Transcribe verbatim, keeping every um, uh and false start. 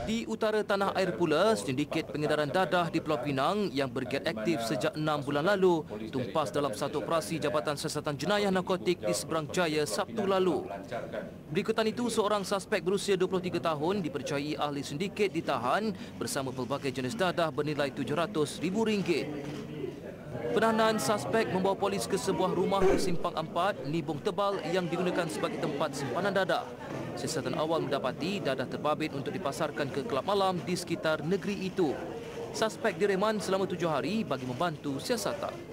Di utara tanah air pula, sindiket pengedaran dadah di Pulau Pinang yang bergiat aktif sejak enam bulan lalu tumpas dalam satu operasi Jabatan Siasatan Jenayah Narkotik di Seberang Jaya Sabtu lalu. Berikutan itu, seorang suspek berusia dua puluh tiga tahun dipercayai ahli sindiket ditahan bersama pelbagai jenis dadah bernilai tujuh ratus ribu ringgit. Penahanan suspek membawa polis ke sebuah rumah di Simpang Empat, Nibong Tebal yang digunakan sebagai tempat simpanan dadah. Siasatan awal mendapati dadah terbabit untuk dipasarkan ke kelab malam di sekitar negeri itu. Suspek direman selama tujuh hari bagi membantu siasatan.